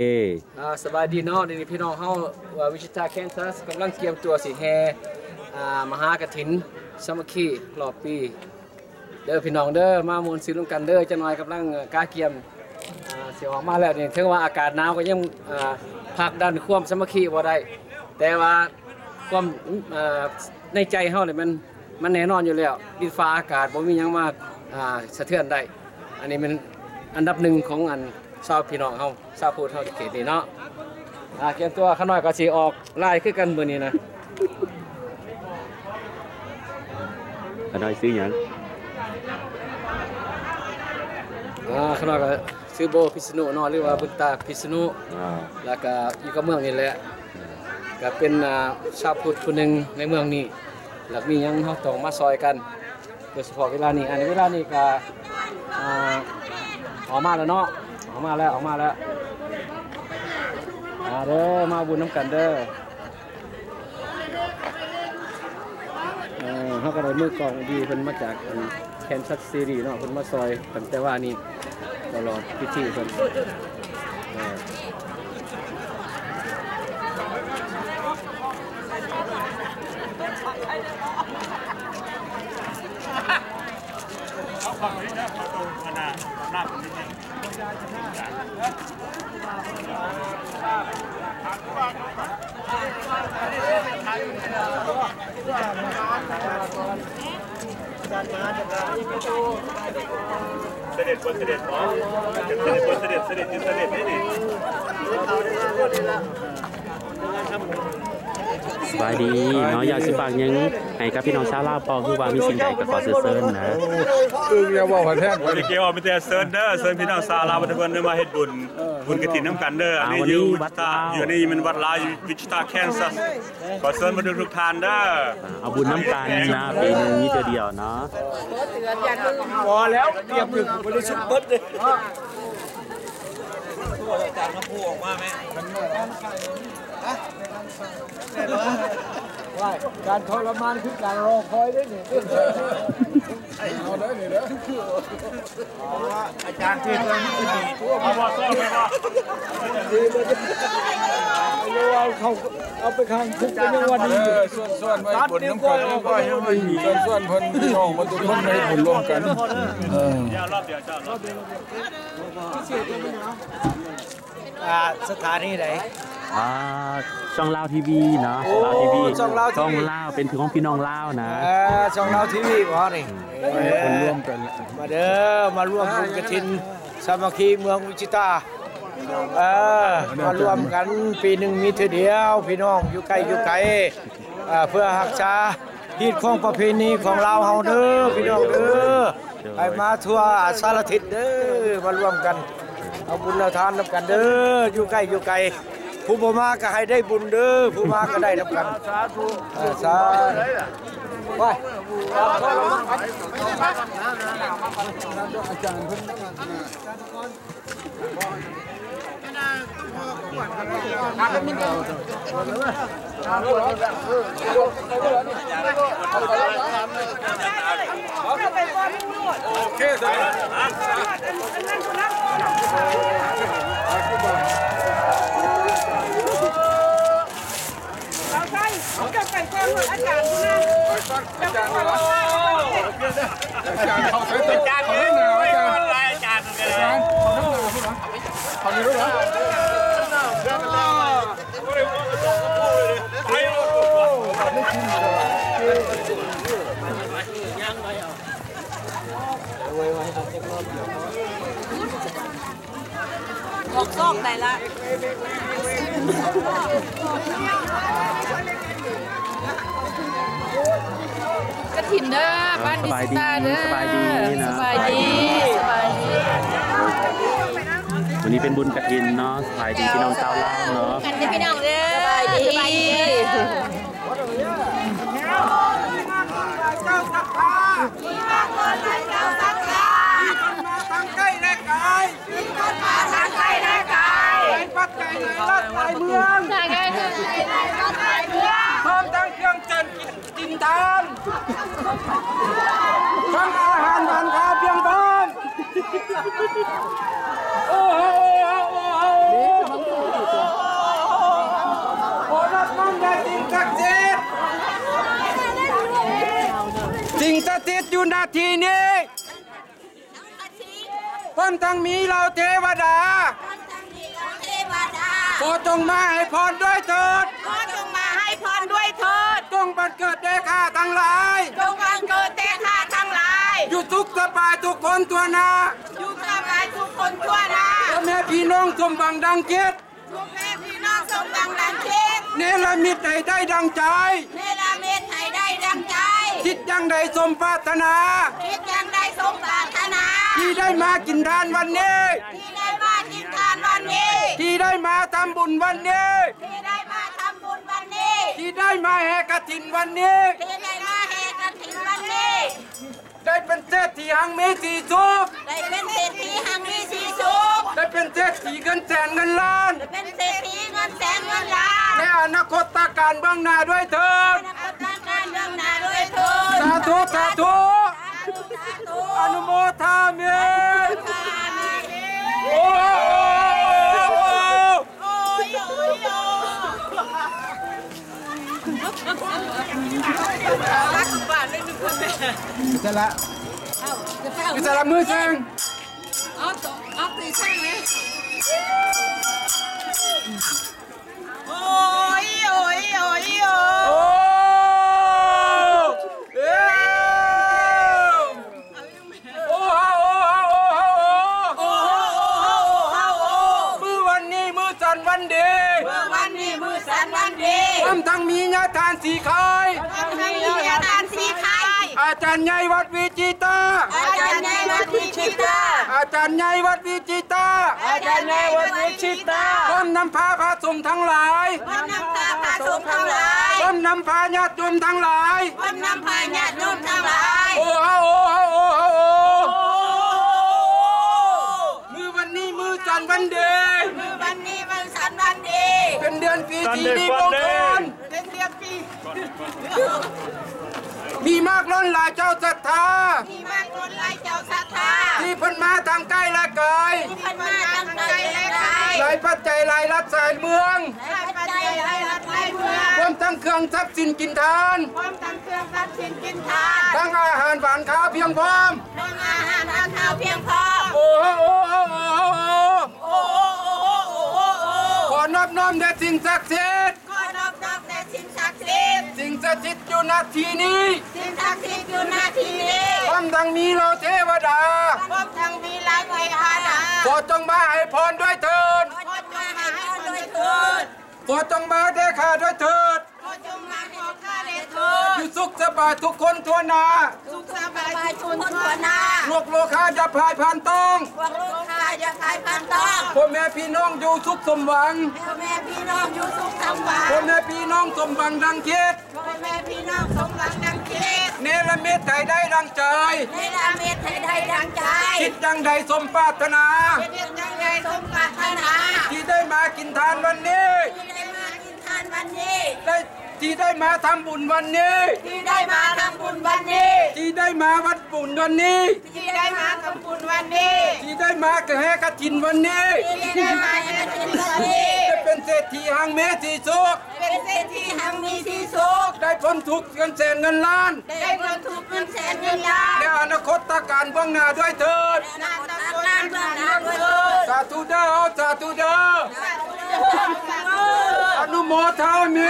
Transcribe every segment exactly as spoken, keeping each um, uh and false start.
สบายดีเนาะนี่พี่น้องเฮาวิชิตาแคนซัสกำลังเตรียมตัวสิแห่มหากฐินสามัคคีรอบปีเด้อพี่น้องเด้อมามวลซื้อร่วมกันเด้อจังหน่อยกำลังกาเกียมสิออกมาแล้วนี่ถึงว่าอากาศหนาวก็ยังพักดันความสามัคคีบ่ได้แต่ว่าความในใจเฮาเนี่ยมันมันแน่นอนอยู่แล้วดินฟ้าอากาศบ่มีหยังมาสะเทือนได้อันนี้มันอันดับหนึ่งของอันชาวพี่น้องเฮาชาวพูดเฮาเขตนี้เนาะอ่าเตรียมตัวข้างน้อยก็สิออกไล่คือกันมื้อนี้นะข้างน้อยซื้อหยังอ่าข้างน้อยก็ซื้อโบพิษณุเนาะหรือว่าบุญตาพิษณุอ่าแล้วก็อยู่กับเมืองนี่แหละก็เป็นอ่าชาวพุทธคนนึงในเมืองนี้แล้วมีหยังเฮาต้องมาซอยกันโดยเฉพาะเวลานี้อันนี้เวลานี้ก็อ่าออกมาแล้วเนาะออกมาแล้วออกมาแล้วมาเด้อมาบุญน้ำกันเด้อเออเขาก็ได้มือกองดีเพิ่นมาจากแคนซัสซีรีเนาะเพิ่นมาซอยตั้งแต่ว่านี่ตลอดพิธีเพิ่นเสด็จบนเสด็จหมอเสด็จบนเสด็จเสด็จยืนเสด็จนี่นี่สบายดีเนาะอยากสิฝากยังให้กับพี่น้องชาวลาวปอคือว่ามีสิ่งใดก็ขอเชิญเชิญนะคืออย่าบอกว่าแท้วันนี้เกี่ยวกับแต่เซิร์นเด้อเซิร์นพี่น้องชาวลาวบัดเพิ่นมาเฮ็ดบุญบุญกฐินน้ำกันเด้ออันนี้อยู่วัดตาอยู่นี่มันวัดลาววิชิตาแคนซัสขอเชิญมาทุกท่านเด้อเอาบุญน้ำกันนะปีนึงมีเดียวเนาะพอแล้วเตรียมถึงบ่ได้ชุบเบิดเลยอาจารย์มาพูดออกมาไหมว่าการทรมานคือการรอคอยได้เนี่ยเอาได้เนี่ยนะอาจารย์เทศน์นี่คือดีเอาบ่ซ้อมไปบ่ดีเลยเอาเขาเอาไปข้างคุกเป็นยังวันนี้ส่วนส่วนไว้ผลน้ำกันส่วนส่วนพนพี่น้องมาทุกคนให้ผลรวมกันเอออย่ารอบเดียวจ้ารอบเดียวอ่าสถานีไหนอ่าช่องลาวทีวีเนาะลาวทีวีช่องลาวช่องลาวเป็นของพี่น้องลาวนะเออช่องลาวทีวีบ่นี่คนร่วมกันมาเด้อมาร่วมบุญกฐินสามัคคีเมืองวิชิตาเออมารวมกันปีหนึ่งมีเท่าเดียวพี่น้องอยู่ใกล้อยู่ไกลเพื่อรักษาฮีตของประเพณีของลาวเฮาเด้อพี่น้องเด้อไปมาทั่วสารทิศเด้อมารวมกันเอาบุญเอาทานนํกันเด้ออยู่ใกล้อยู่ไกลผู้บ่มาก็ให้ได้บุญเด้อผู้มาก็ได้นํกันสาธุสาธุไปอาจารย์เพิ่นโอเคสายเขาจะไปแจ้งอาจารย์นะอาจารย์เหรออาจารย์เขาใช้ตัวอาจารย์เขาหนาวอาจารย์อาจารย์อาจารย์เขาหนาวพี่หรอเขามีรู้เหรอไม่กินออกซอกไหนละกฐินเด้อบ้านดิสตาเด้อสบายดีนะสบายดีสบายดีวันนี้เป็นบุญกฐินเนาะสบายดีพี่น้องชาวลาวเนาะกันพี่น้องเด้อสบายดีสบายดีเจ้าสักผ้าเจ้าสักผ้ามาทางใกล้และไกลมาทางใกล้และไกลปักใจในรัฐไทยเมืองใช่ใช่ในรัฐไทยเมืองพร้อมทั้งเครื่องจันทร์จินทานทั้งอาหารหวานข้าวเพียงพร้อมโอ้โหโอ้โหอยู่นาทีนี้พร้อมทั้งมีเราเทวดาขอจงมาให้พรด้วยเถิดขอจงมาให้พรด้วยเถิดจงบังเกิดแด่ข้าทั้งหลายจงบังเกิดแด่ข้าทั้งหลายอยู่ทุกสบายทุกคนทั่วหน้าอยู่สบายทุกคนทั่วหน้าพ่อแม่พี่น้องสมบังดังคิดทุกแม่พี่น้องสมดังดังคิดเนรมิตให้ได้ดังใจเนรมิตให้ได้ดังใจคิดยังใดสมปรารถนาคิดยังได้สมปรารถนาที่ได้มากินทานวันนี้ที่ได้มากินทานวันนี้ที่ได้มาทำบุญวันนี้ที่ได้มาทำบุญวันนี้ที่ได้มาแห่กฐินวันนี้ที่ได้มาแห่กฐินวันนี้ได้เป็นเศรษฐีหังมีสีสุขได้เป็นเศรษฐีหังมีสีสุขได้เป็นเศรษฐีเงินแสนเงินล้านได้เป็นเศรษฐีเงินแสนเงินล้านในอนาคตการเบื้องหน้าด้วยเถิดอนาคตการเรื่องหน้าด้วยเถิดสาธุสาธุสาธุอนุโมทามิอาเมนโอ้โหโอ้ยโอ้ยโอ้รักบ้านเลยหนึ่งคนแม่จะละจะละมือแซงเอาต่อเอาตีช่างเลยโอ้ยโอ้ยโอ้ยโอ้โอ้เอ้โอ้โหโอ้โหโอ้โหโอ้โหโอ้โหมือวันนี้มือจันวันดีเมื่อวันนี้มือสันวันดีความทั้งมีญาทานสีคายทำให้มีอาการสีไข่อาจารย์ใหญ่วัดวิจิตาอาจารย์ในวัดวิชิตาอาจารย์ใหญ่วัดวิจิตาอาจารย์ในวัดวิชิตาพร้อมนำพาพระสงฆ์ทั้งหลายวันนำพาพระสงฆ์ทั้งหลายพร้อมนำพาญาติโยมทั้งหลายวันนำพาญาติโยมทั้งหลายโอ้โหโอ้โหโอ้โหโอ้โหโอ้มือวันนี้มือจันทร์วันดีมือวันนี้วันสันวันดีเป็นเดือนปีที่ดีมงคลเป็นเดือนปีมีมากล้นหลายเจ้าศรัทธาที่มากคนไล่เจ้าศรัทธาที่เพิ่นมาทางใกล้และไกลที่พันมาตั้งใจและไกลหลายปัจจัยหลายรัฐสายเมืองและปัจจัยไล่รัดไล่เมืองรวมทั้งเครื่องทรัพย์สินกินทานพร้อมทั้งเครื่องทรัพย์สินกินทานทั้งอาหารหวานข้าวเพียงพร้อมทั้งอาหารทานข้าวเพียงพอโอ้โหโอ้โหโอ้โหโอ้โอ้โอ้โอ้โอ้โอ้ขอนอบน้อมแด่สิ่งศักดิ์สิทธิ์ขอนอบน้อมแด่สิ่งศักดิ์สิทธิ์สิ่งศักดิ์สิทธิ์อยู่ณที่นี้สิ่งศักดิ์สิทธิ์อยู่หน้าที่นี้พร้อมทั้งมีเราเทวดาพร้อมทั้งมีลายไว้อาณาขอจงมาให้พรด้วยเถิดขอจงมาให้พรด้วยเถิดขอจงมาได้ข้าด้วยเถิดขอจงมาขอข้าเดชเถิดอยู่สุขสบายทุกคนทั่วหน้าสุขสบายทุกคนทั่วหน้าโลกโลกาจะพายผ่านต้องพวกลูกค้าอย่าขายพันต้องพ่อแม่พี่น้องอยู่สุขสมหวังพ่อแม่พี่น้องอยู่สุขสบายพ่อแม่พี่น้องสมหวังดังคิดพ่อแม่พี่น้องสมหวังดังคิดเนรมิตให้ได้ดังใจในลาเมตให้ได้ดังใจคิดจังใดสมปรารถนาเป็นยังไงสมปรารถนาที่ได้มากินทานวันนี้ที่ได้มากินทานวันนี้ได้ที่ได้มาทำบุญวันนี้ที่ได้มาทำบุญวันนี้ที่ได้มาวัดบุญวันนี้ที่ได้มาทำบุญวันนี้ที่ได้มากระแหกฐินวันนี้ที่ได้มาแห่กินวันนี้ได้เป็นเศรษฐีหังเมสีสุขเป็นเศรษฐีหังมีที่สุขได้พ้นทุกข์เงินแสนเงินล้านได้เงินทุกเงินแสนเงินล้านในอนาคตการเบื้องหน้าด้วยเถิดนาตะการเบื้องหน้าด้วยเถิดสาธุเด้อสาธุเด้ออนุโมทามิ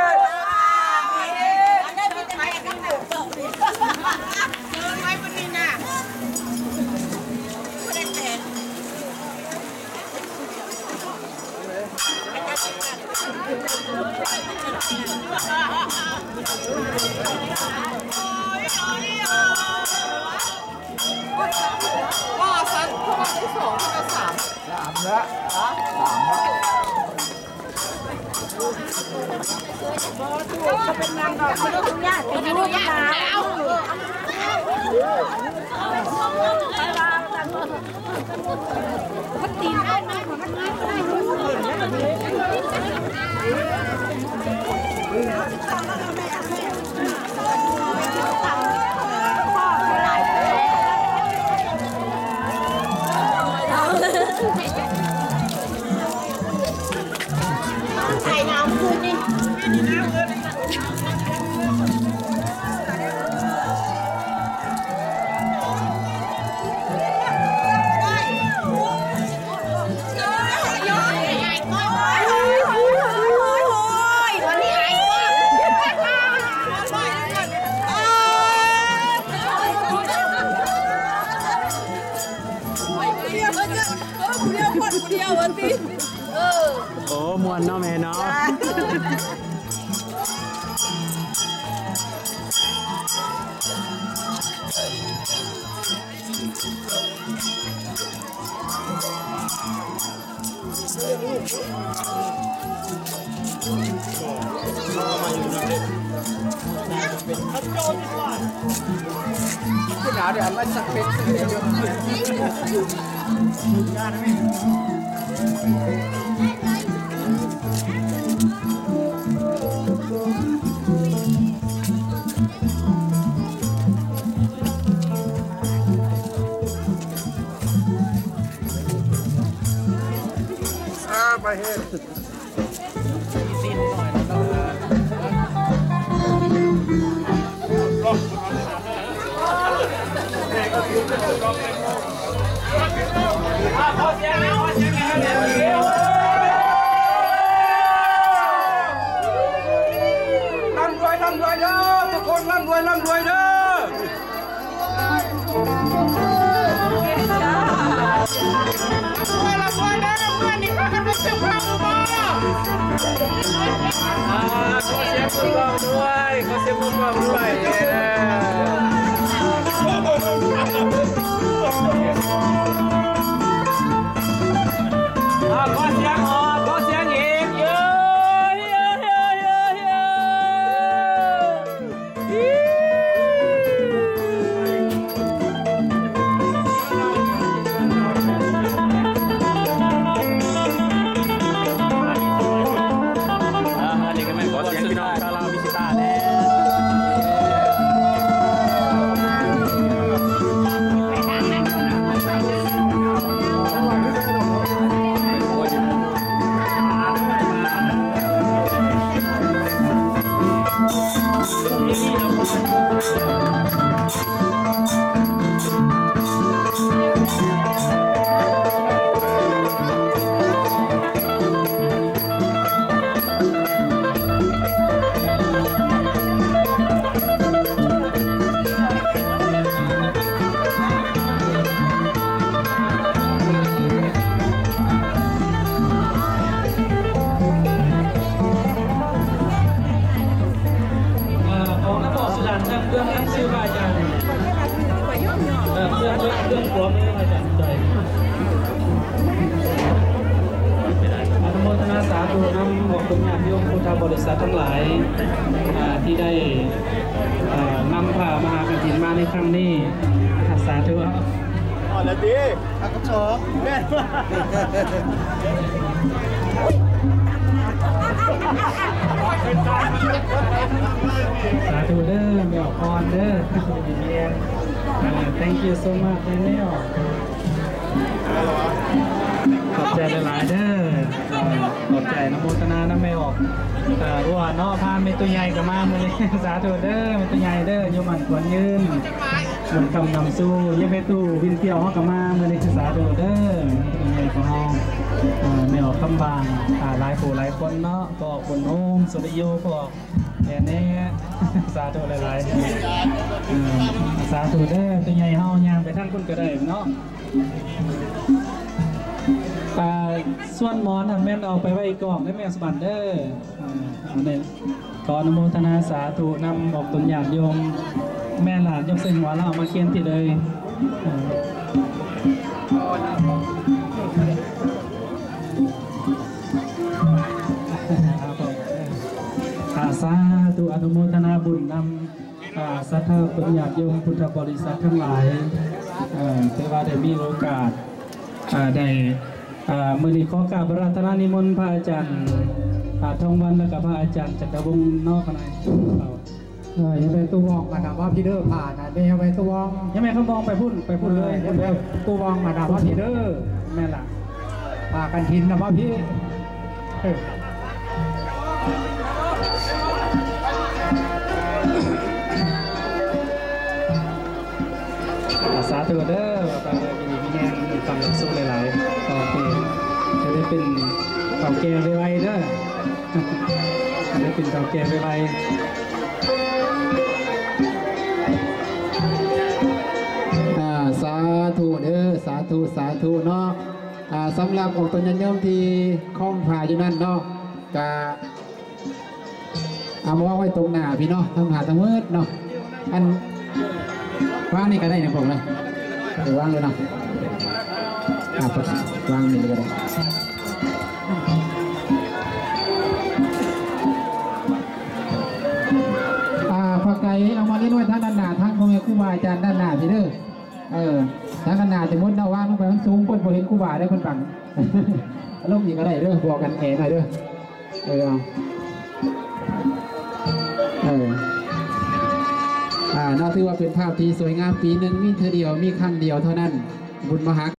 ว่าสันพวกที่สองที่สามสามแล้วสามใส่น้ำขึ้นนี่อวนเนาะแม่เนาะคุณอาเดี๋ยวมาสักเป็นเดียวไปเฮ็ดร่ำรวยร่ำรวยเด้อทุกคนร่ำรวยร่ำรวยเด้อร่ำรวยเด้อเพื่อนนี่พากันไปซื้อข้าวมาขอเสียงปรบมือด้วยขอเสียงปรบมือด้วยขอเสียงออกขอเสียงอีกเยอะเยอะเยอะเยอะเยอันนี้ก็ไม่ขอเสียงพี่น้องชาวลาววิชิตาแน่บริษัททั้งหลายที่ได้นำพามหากฐินมาในครั้งนี้สาธุอ๋อแล้วดีอ่ะก็ชอบแม่สาธุเด้อเมียวพรเด้อดีเยี่ยม thank you so much เมียวขอบใจหลายๆเด้อขอบใจนโมทนาน้ำไม่ออกรัวเนาะพาเมตัวใหญ่กับมาเมื่อเลยสาธุเด้อเมตัวใหญ่เด้อโยมันควรยืนหมุนคำนำสู้ยังเมตู้วินเที่ยวเขากับมาเมื่อเลยสาธุเด้อตัวใหญ่ของห้องไม่ออกคำบางหลายผู้หลายคนเนาะก็คนโฮมสุริโยก็แน่แน่สาธุหลายๆสาธุเด้อตัวใหญ่ห้องยางไปทั้งคนก็ได้เนาะส่วนหมอนแม่นเอาไปไว้กล่องให้แม่สบันเด้อเอาเนี่ยขออนุโมทนาสาธุนำออกตนญาติโยมแม่หลานยกเส้นหัวเราเอามาเคียนที่เลยสาธุอนุโมทนาบุญนำสัทธาตนญาติโยมพุทธบริษัททั้งหลายเทว่าได้มีโอกาสได้มือนี้ขอกราบพระราชนิมนต์พระอาจารย์ทองวันและกับพระอาจารย์จักรวงศ์นอกกันหน่อยเออยังไปตู้วองมาดามว่าพี่เด้อผ่านนะเดี๋ยวไปตู้วองยังไม่เขามองไปพุ่นไปพุ่นเลยยังไปตู้วองมาดามว่าพี่เด้อแม่ล่ะพากันทินนะว่าพี่สาธุเด้อไปเลยมีพี่แง่มีความสุขหลายๆโอเคจะได้เป็นเต่าแก่ไวๆเด้อจะได้เป็นเต่าแก่ไวๆสาธุเด้อสาธุสาธุเนาะสำหรับองค์ตนยันยมที่คล้องผ่าอยู่นั่นเนาะกะเอามาว่าไว้ตรงหน้าพี่เนาะทั้งหาทั้งเวิร์ดเนาะอันว่างนี่ก็ได้นะผมเลยเดี๋ยวว่างเลยเนาะอ่ะวางนี่ก็ได้อ่าพอไก่เอามาเล่นไว้ทั้งด้านหน้าทั้งพ่อแม่ครูบาอาจารย์ด้านหน้าพี่เด้อเออทั้งด้านหน้าแต่มดเราว่างลงไปมันสูงคนพอเห็นครูบาได้คนบังลงอีกก็ได้เด้อบอกกันแอหน่อยเด้อเออเอาเอออ่าน่าถือว่าเป็นภาพที่สวยงามปีหนึ่งมีเธอเดียวมีครั้งเดียวเท่านั้นบุญมหา